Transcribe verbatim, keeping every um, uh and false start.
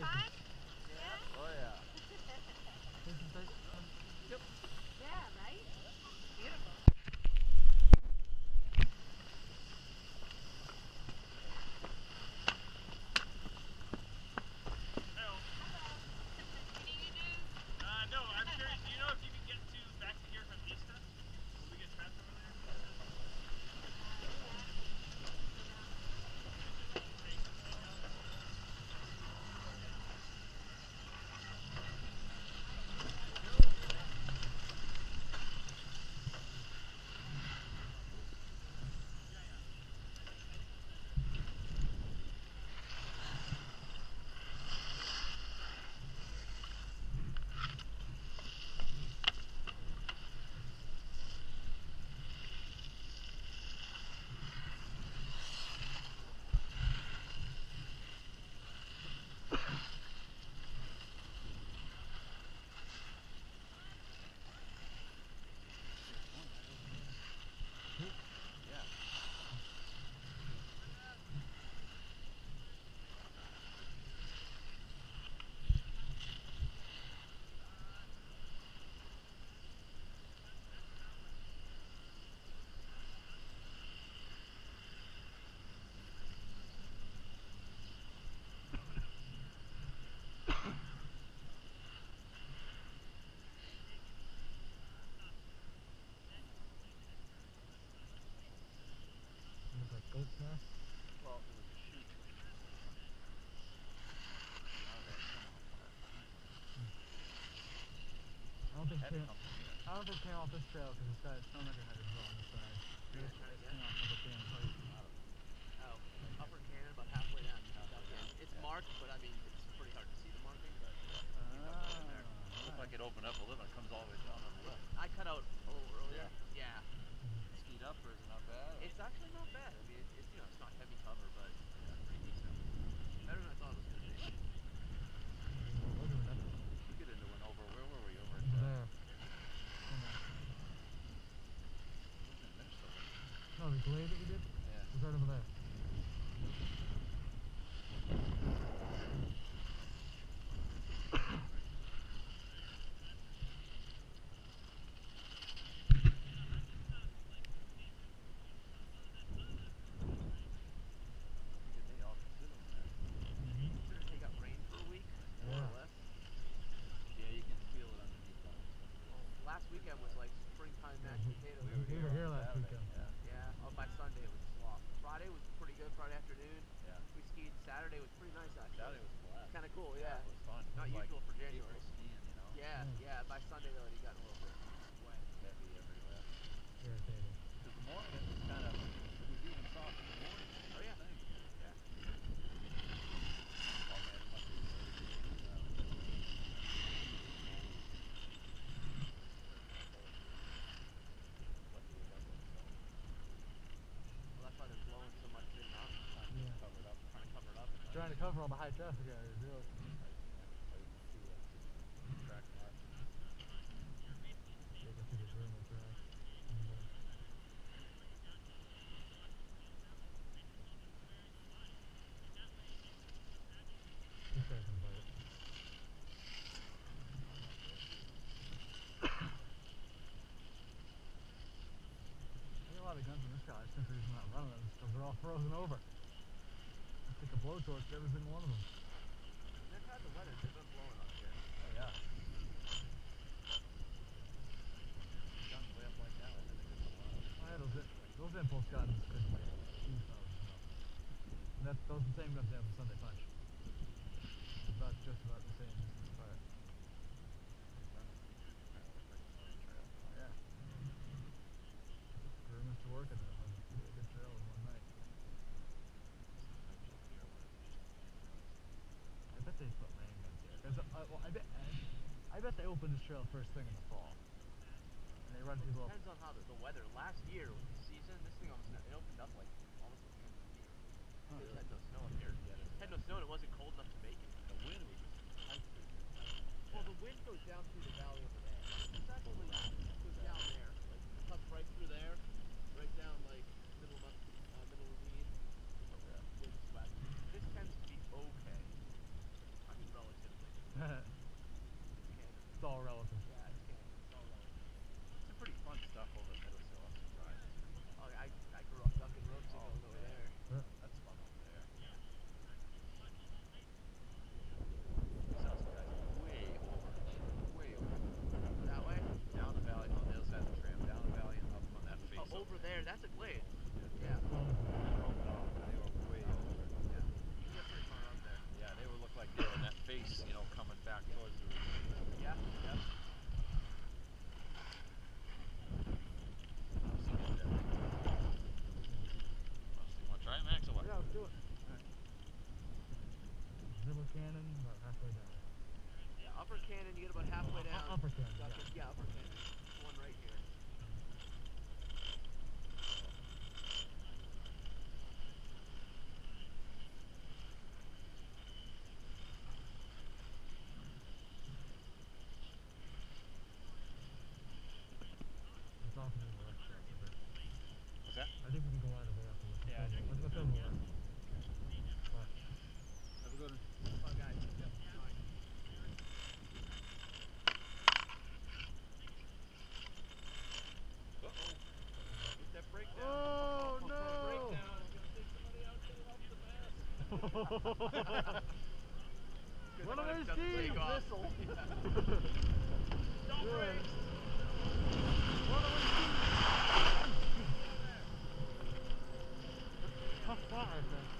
fun? Yeah. Oh yeah. Yep. Yeah, right? Beautiful. Hello. Any good news? Uh, no, I'm curious. Do you know if you can get to back to here from Easta? Will we get trapped over there? Well, it was a shoot. I don't think it came, I don't think it came off this trail because it's got its stomach head as well on this side. You're gonna try to get? Came off Upper Cannon Pike. Oh, Upper Cannon, about halfway down. Halfway down. It's yeah. marked, but I mean, it's pretty hard to see the marking, but you cut right in there. Looks like it opened up a little and it comes all the way down on the left. I cut out a little earlier. Yeah. yeah. Speed up or is it not bad? It's actually not bad. I mean, it, it's, you know, it's not heavy cover, but yeah, pretty decent. Better than I thought it was going to be. We get into one over. Where were we? Over at there. No, the glade that we did? Yeah. It was right over there. Last weekend was like springtime mashed potatoes. We were, we were here last weekend. Yeah. yeah. Oh, by Sunday it was slop. Friday was pretty good. Friday afternoon. Yeah. We skied. Saturday was pretty nice actually. Saturday was blast. Kind of cool. Yeah. yeah. It was fun. Not it was usual like for January. April skiing, you know. Yeah. Mm. Yeah. By Sunday though, it got a little bit wet, heavy everywhere. Irritating. Because the morning it was kind of, it was even soft in the morning. Oh yeah. Thing. Yeah. Trying to cover all the high traffic areas, really. Track mark. Yeah, go through the vertical track. This guy can bite it. There's a lot of guns in this car. I think they're not running them because they're all frozen over. Take a blowtorch to every single one of them. They've had the weather, they've been blowing up here. Oh yeah. Guns way up like that. I think it's a lot. Oh yeah, those, those impulse guns could like shoot those. And that's, those are the same guns they have in Sunday Punch. It's about just about the same distance apart. Yeah. Room is to work in there. It's a good trail in one night. I bet they put rain guns here. Cause, uh, well, I bet I bet they open this trail first thing in the fall, and they run people. It depends on how the, the weather. Last year with the season, this thing almost it opened up like almost at the end of the year. Huh. It had no snow up here. Yeah, it had no snow, and it wasn't cold enough to make it. The wind was just tight. Well, the wind goes down through the valley over there. It's actually goes down there, like cuts right through there, right down like middle of uh, middle ravine. Yeah. Wind swept. This tends to be okay. I mean, relative. cannon, about halfway down. Yeah, upper cannon, you get about halfway Uh, down. uh, upper cannon, Got yeah. the- yeah, upper cannon. This one right here. It's off to the left side. What's that? I think we can go either way after this. Yeah, I think Let's go so. to the left. But Have a good one. Oh, guys. Yep. Fine. Uh-oh. Get that breakdown. Oh, no! Breakdown. I'm gonna take somebody out, get it off the mast. Good One of luck, those doesn't take sheaves! off. Missile. Don't Good. break. One of those sheaves! Tough spot right there.